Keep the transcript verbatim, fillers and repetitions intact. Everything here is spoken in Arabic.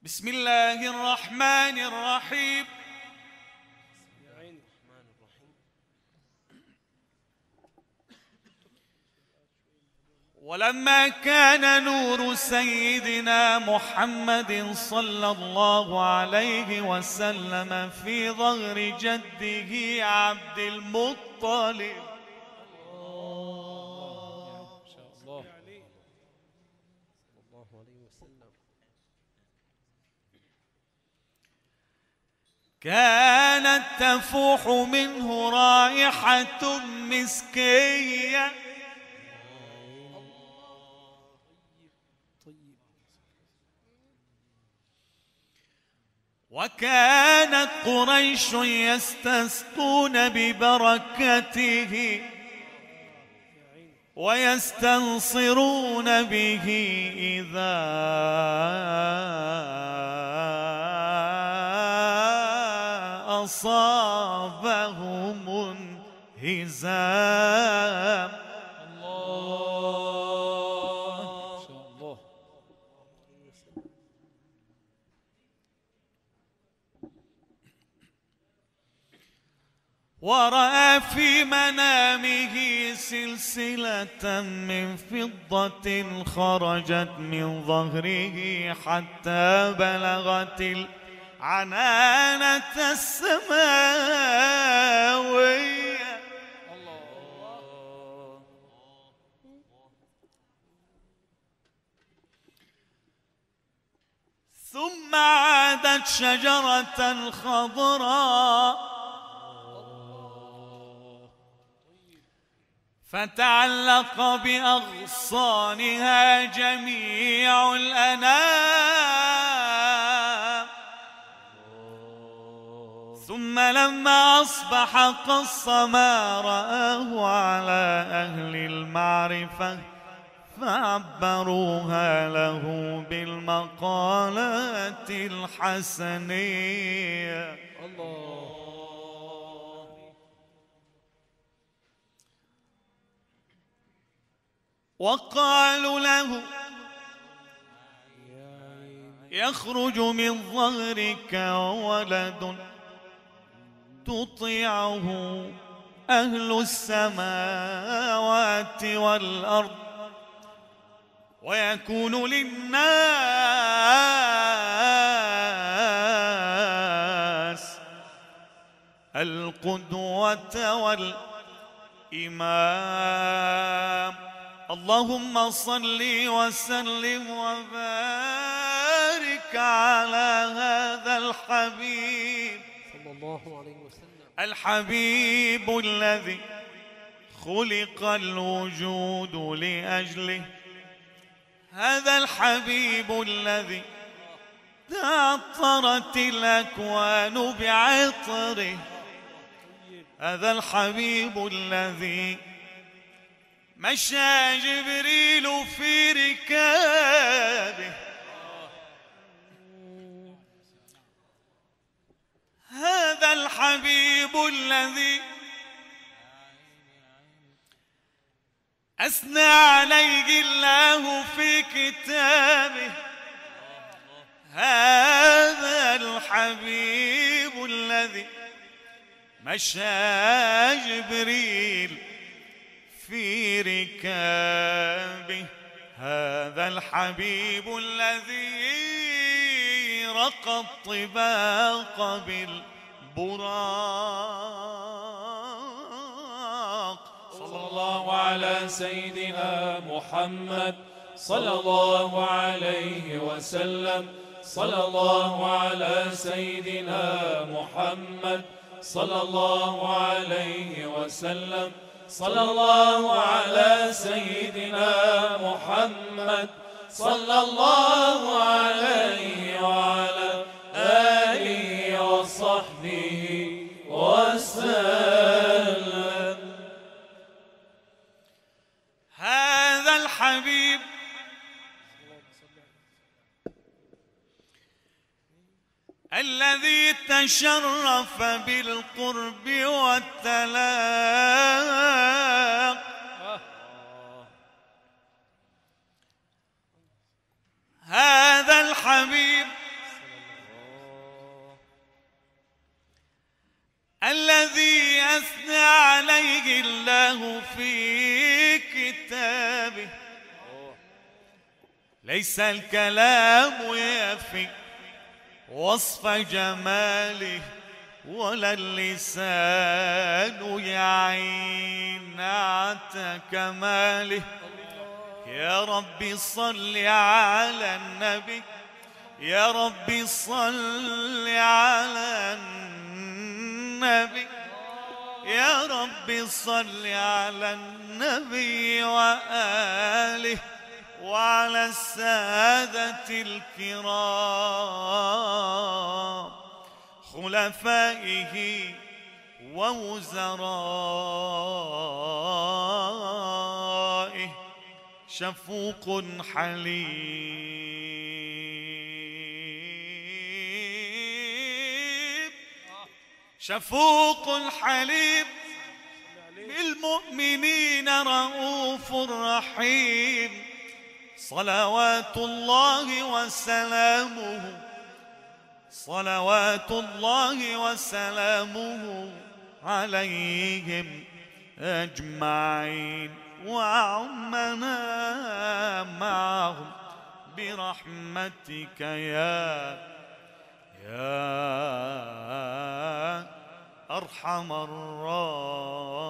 بسم الله الرحمن الرحيم. ولما كان نور سيدنا محمد صلى الله عليه وسلم في ظهر جده عبد المطلب كانت تفوح منه رائحة مسكية، وكانت قريش يستسقون ببركته ويستنصرون به إذا أصابهم انهزام. الله ما شاء الله. ورأى في منامه سلسلة من فضة خرجت من ظهره حتى بلغت عنانة السماوية. الله. ثم عادت شجرة خضراء فتعلق بأغصانها جميع الأنام. ثم لما أصبح قص ما رآه على أهل المعرفة فعبروها له بالمقالات الحسنية. الله. وقالوا له يخرج من ظهرك ولد تطيعه أهل السماوات والأرض ويكون للناس القدوة والإمام. اللهم صل وسلم وبارك على هذا الحبيب صلى الله عليه وسلم، الحبيب الذي خلق الوجود لأجله، هذا الحبيب الذي تعطرت الأكوان بعطره، هذا الحبيب الذي مشى جبريل في ركابه، هذا الحبيب الذي أثنى عليه الله في كتابه، هذا الحبيب الذي مشى جبريل في ركابه، هذا الحبيب الذي رقى الطباق بالبراق. صلى الله على سيدنا محمد صلى الله عليه وسلم. صلى الله على سيدنا محمد صلى الله عليه وسلم. صلى الله على سيدنا محمد صلى الله عليه وعلى آله وصحبه وسلم. هذا الحبيب الذي تشرف بالقرب والتلاق، هذا الحبيب الذي أثنى عليه الله في كتابه. ليس الكلام يفي وصف جماله، ولا اللسان يعين نعت كماله. يا رب صل على النبي، يا رب صل على النبي، يا رب صل على النبي وآله وعلى السادة الكرام خلفائه ووزرائه. شفوق حليم، شفوق حليم، بالمؤمنين رؤوف رحيم. صلوات الله وسلامه، صلوات الله وسلامه عليهم أجمعين، وعمنا معهم برحمتك يا يا أرحم الراحمين.